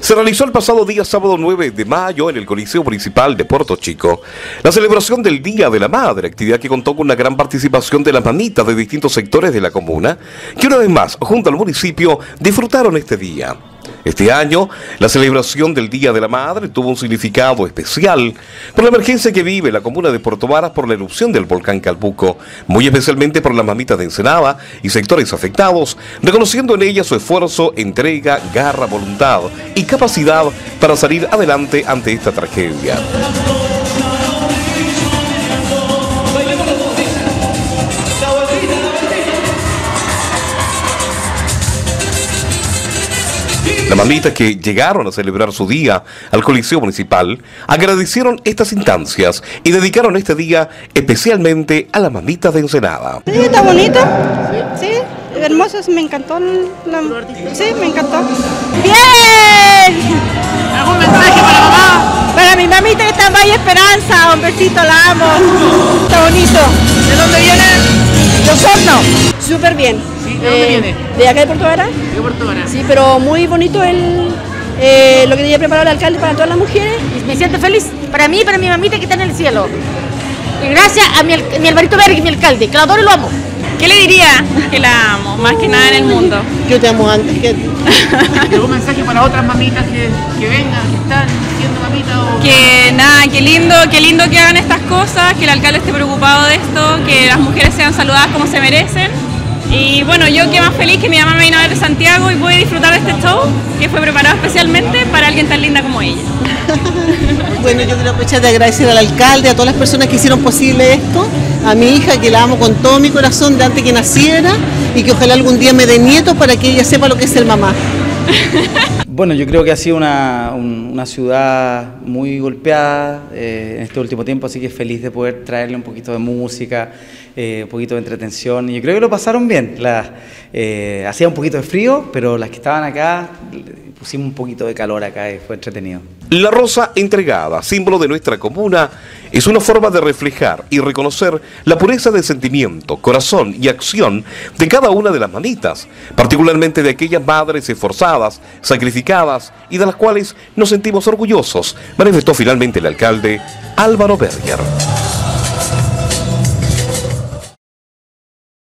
Se realizó el pasado día sábado 9 de mayo en el Coliseo Municipal de Puerto Chico la celebración del Día de la Madre, actividad que contó con una gran participación de las mamitas de distintos sectores de la comuna, que una vez más, junto al municipio, disfrutaron este día. Este año, la celebración del Día de la Madre tuvo un significado especial por la emergencia que vive la comuna de Puerto Varas por la erupción del volcán Calbuco, muy especialmente por las mamitas de Ensenada y sectores afectados, reconociendo en ellas su esfuerzo, entrega, garra, voluntad y capacidad para salir adelante ante esta tragedia. Las mamitas que llegaron a celebrar su día al Coliseo Municipal agradecieron estas instancias y dedicaron este día especialmente a las mamitas de Ensenada. Sí, está bonito. Sí, hermoso, me encantó. Sí, me encantó. ¡Bien! ¿Algún mensaje para mamá? Para mi mamita que está en Valle Esperanza, un besito, la amo. Está bonito. ¿De dónde viene? De Osorno. Súper bien. Sí, ¿de dónde viene? ¿De acá de Puerto Varas? De Puerto Varas. Sí, pero muy bonito lo que tenía preparado el alcalde para todas las mujeres. Me siento feliz para mí y para mi mamita que está en el cielo. Y gracias a mi Alvarito Berg, mi alcalde, que lo adoro y lo amo. ¿Qué le diría? Que la amo, más que nada en el mundo. Yo te amo antes que... ¿Algún mensaje para otras mamitas que vengan, que están siendo mamitas? O... Que nada, qué lindo que hagan estas cosas, que el alcalde esté preocupado de esto, que las mujeres sean saludadas como se merecen. Y bueno, yo quedé más feliz que mi mamá me vino a ver de Santiago y pude disfrutar de este show que fue preparado especialmente para alguien tan linda como ella. Bueno, yo quiero aprovechar de agradecer al alcalde, a todas las personas que hicieron posible esto, a mi hija que la amo con todo mi corazón de antes que naciera y que ojalá algún día me dé nietos para que ella sepa lo que es ser mamá. Bueno, yo creo que ha sido una ciudad muy golpeada en este último tiempo, así que feliz de poder traerle un poquito de música, un poquito de entretención. Y yo creo que lo pasaron bien. Hacía un poquito de frío, pero las que estaban acá pusimos un poquito de calor acá y fue entretenido. La rosa entregada, símbolo de nuestra comuna, es una forma de reflejar y reconocer la pureza de sentimiento, corazón y acción de cada una de las mamitas, particularmente de aquellas madres esforzadas, sacrificadas y de las cuales nos sentimos orgullosos, manifestó finalmente el alcalde Álvaro Berger.